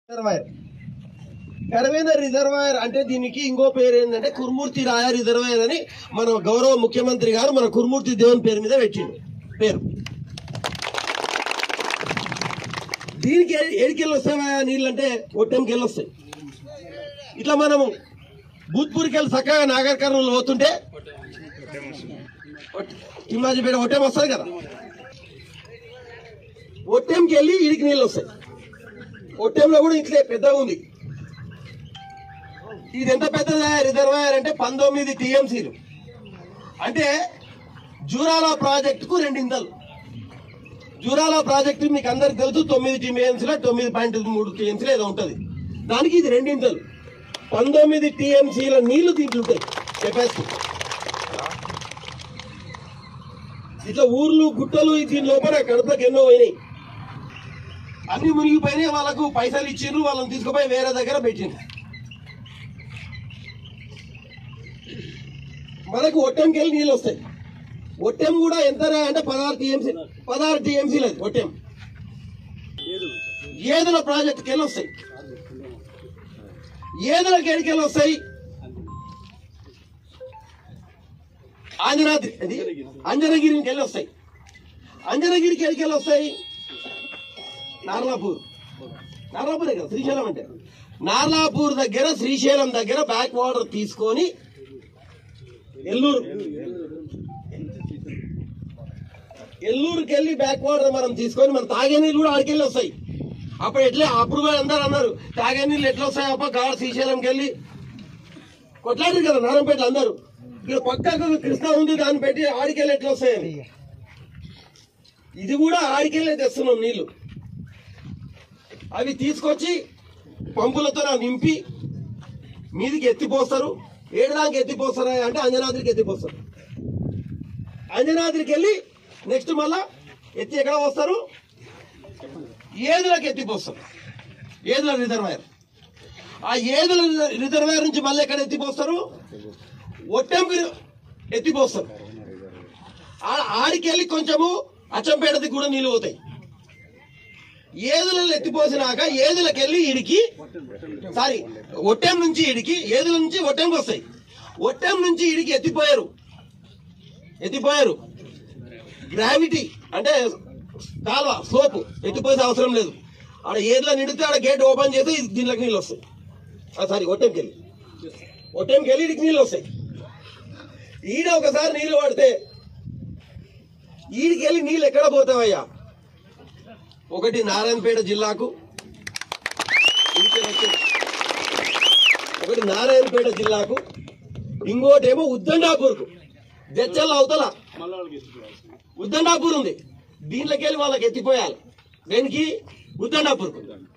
Reservoir కరవేన reservoir అంటే దీనికి ఇంకో పేరు ఏంటంటే కుర్మూర్తి రాయ రిజర్వాయర్ అని మన గౌరవ ముఖ్యమంత్రి గారు మన కుర్మూర్తి దేవుని పేరు మీద పెట్టిండు పేరు. దీనికి ఏడికెళ్ళి వస్తాయా నీళ్ళు అంటే ఒట్టెంకి వెళ్ళి వస్తాయి. ఇట్లా మనము భూత్పూర్కి వెళ్ళి చక్కగా నాగర్ కర్నూలు పోతుంటే హిమాజీపేట ఒట్టెం వస్తుంది కదా, ఒట్టెంకి వెళ్ళి ఈడికి నీళ్ళు వస్తాయి. ఒట్టెంలో కూడా ఇట్లే పెద్దగా ఉంది. ఇది ఎంత పెద్దదా రిజర్వాయర్ అంటే 19 టీఎంసీలు అంటే జూరాల ప్రాజెక్టుకు 2 ఇంతలు. జూరాల ప్రాజెక్టు మీకు అందరికి తెలుసు 9 టీఎంసీలో 9.3 టీఎంసీలు ఏదో ఉంటుంది, దానికి ఇది 2 ఇంతలు. 19 టీఎంసీల నీళ్లు దీంట్లో ఉంటాయి కెపాసిటీ. ఇట్లా ఊర్లు గుట్టలు దీని లోపల కడపకి ఎన్నో అయినాయి, అన్ని మునిగిపోయినాయి. వాళ్ళకు పైసలు ఇచ్చిండ్రు, వాళ్ళని తీసుకుపోయి వేరే దగ్గర పెట్టిండ్రు. మనకు ఒట్టెంకి వెళ్ళి నీళ్ళు వస్తాయి. ఒట్టెం కూడా ఎంత అంటే 16 టీఎంసీలు అది ఒట్టెం. ఏదుల ప్రాజెక్టుకి వెళ్ళి వస్తాయి. ఏదులకి ఎడికి వెళ్ళి వస్తాయి ఆంజనాద్రి అది అంజనగిరికి వెళ్ళి వస్తాయి. అంజనగిరికి ఎడికి వెళ్ళి వస్తాయి నార్లాపూర్. నార్లాపూరే కదా శ్రీశైలం అంటే. నార్లాపూర్ దగ్గర శ్రీశైలం దగ్గర బ్యాక్ వాటర్ తీసుకొని ఎల్లూరుకి వెళ్ళి బ్యాక్ వాటర్ మనం తీసుకొని మన తాగే నీళ్ళు కూడా ఆడికెళ్ళి వస్తాయి. అప్పుడు ఎట్లా అప్పుడు అందరు అన్నారు తాగే నీళ్ళు ఎట్లా వస్తాయి అప్ప కాడ శ్రీశైలంకి వెళ్ళి కొట్లాడారు కదా నారంపేటలో అందరూ. ఇక్కడ పక్కకు కృష్ణ ఉంది, దాన్ని పెట్టి ఆడికెళ్ళి ఎట్లా వస్తాయని ఇది కూడా ఆడికెళ్ళే తెస్తున్నాం నీళ్లు. అవి తీసుకొచ్చి పంపులతో నింపి మీదికి ఎత్తిపోస్తారు. ఏడుదానికి ఎత్తిపోస్తారా అంటే అంజనాద్రికి ఎత్తిపోస్తారు. అంజనాద్రికి వెళ్ళి నెక్స్ట్ మళ్ళా ఎత్తి ఎక్కడ వస్తారు ఏదులకి ఎత్తిపోస్తారు. ఏదుల రిజర్వాయర్. ఆ ఏదుల రిజర్వాయర్ నుంచి మళ్ళీ ఎక్కడ ఎత్తిపోస్తారు ఒట్టెంకి ఎత్తిపోస్తారు. ఆడికెళ్ళి కొంచెము అచ్చంపేటకి కూడా నీళ్ళు పోతాయి. ఏదులలో ఎత్తిపోసినాక ఏదులకి వెళ్ళి ఇడికి ఒట్టెం నుంచి ఇడికి ఏదుల నుంచి ఒట్టెంకి వస్తాయి. ఒట్టెం నుంచి ఇడికి ఎత్తిపోయారు గ్రావిటీ అంటే కాలువ స్లోపు ఎత్తిపోసే అవసరం లేదు. ఆడ ఏదులో నిండితే ఆడ గేట్ ఓపెన్ చేస్తే దీనిలోకి నీళ్ళు వస్తాయి. ఒట్టెంకి వెళ్ళి ఇడికి నీళ్ళు వస్తాయి. ఈడ ఒకసారి నీళ్లు పడితే ఈడికి వెళ్ళి నీళ్ళు ఎక్కడ పోతావయ్యా? ఒకటి నారాయణపేట జిల్లాకు, ఇంకోటేమో ఉద్దండాపూర్కు. జడ్చల్ల అవతల ఉద్దండాపూర్ ఉంది, దీంట్లోకి వెళ్ళి వాళ్ళకి ఎత్తిపోయాలి. దేనికి? ఉద్దండాపూర్కు.